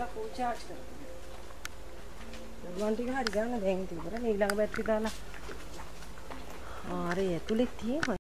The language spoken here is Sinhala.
ආපහු charge කරගන්න. දරුවන් ටික හරි ගන්න දැන් ඉතින් ඉවරනේ ඊළඟ බැටරි දාලා. ආ අර ඇතුලේ තියෙනවා